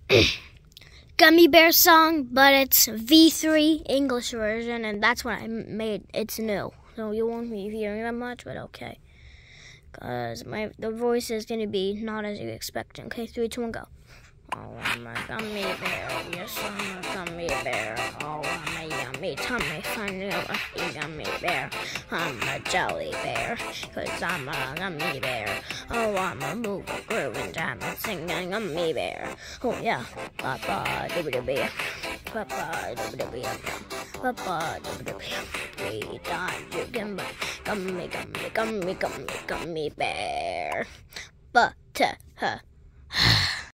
Gummy Bear song, but it's V3 English version, and that's what I made. It's new, so you won't be hearing that much, but okay. Because the voice is going to be not as you expect. Okay, 3, 2, 1, go. Oh, I'm a gummy bear, yes, I'm a gummy bear. Oh, I'm a yummy tummy, funny lucky gummy bear. I'm a jelly bear, cause I'm a gummy bear. Oh, I'm a move, a groove, and jam and sing a gummy bear. Oh, yeah. Papa, dooby-dooby. Papa, dooby-dooby. Papa, dooby-dooby. 3 times you can buy gummy, gummy, gummy, gummy, gummy bear. But,